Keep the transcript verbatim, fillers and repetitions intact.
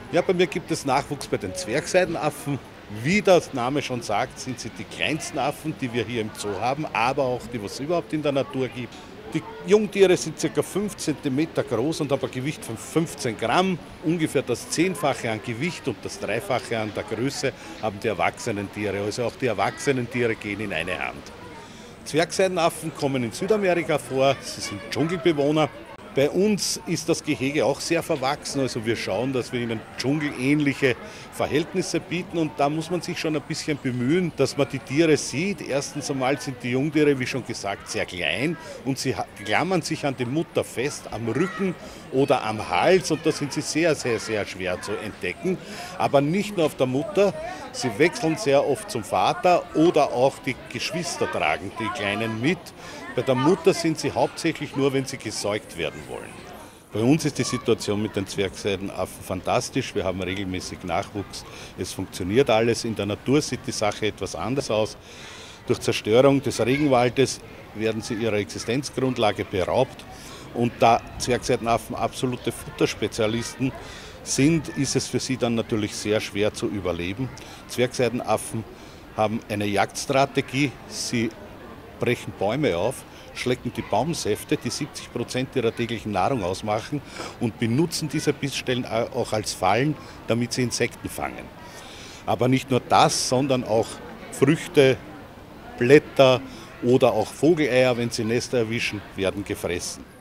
Ja, bei mir gibt es Nachwuchs bei den Zwergseidenaffen. Wie der Name schon sagt, sind sie die kleinsten Affen, die wir hier im Zoo haben, aber auch die, was es überhaupt in der Natur gibt. Die Jungtiere sind ca. fünf Zentimeter groß und haben ein Gewicht von fünfzehn Gramm. Ungefähr das Zehnfache an Gewicht und das Dreifache an der Größe haben die erwachsenen Tiere. Also auch die erwachsenen Tiere gehen in eine Hand. Zwergseidenaffen kommen in Südamerika vor, sie sind Dschungelbewohner. Bei uns ist das Gehege auch sehr verwachsen, also wir schauen, dass wir ihnen dschungelähnliche Verhältnisse bieten und da muss man sich schon ein bisschen bemühen, dass man die Tiere sieht. Erstens einmal sind die Jungtiere, wie schon gesagt, sehr klein und sie klammern sich an die Mutter fest am Rücken oder am Hals und da sind sie sehr, sehr, sehr schwer zu entdecken. Aber nicht nur auf der Mutter, sie wechseln sehr oft zum Vater oder auch die Geschwister tragen die Kleinen mit. Bei der Mutter sind sie hauptsächlich nur, wenn sie gesäugt werden wollen. Bei uns ist die Situation mit den Zwergseidenaffen fantastisch. Wir haben regelmäßig Nachwuchs. Es funktioniert alles. In der Natur sieht die Sache etwas anders aus. Durch Zerstörung des Regenwaldes werden sie ihrer Existenzgrundlage beraubt. Und da Zwergseidenaffen absolute Futterspezialisten sind, ist es für sie dann natürlich sehr schwer zu überleben. Zwergseidenaffen haben eine Jagdstrategie. Sie brechen Bäume auf, schlecken die Baumsäfte, die siebzig Prozent ihrer täglichen Nahrung ausmachen und benutzen diese Bissstellen auch als Fallen, damit sie Insekten fangen. Aber nicht nur das, sondern auch Früchte, Blätter oder auch Vogeleier, wenn sie Nester erwischen, werden gefressen.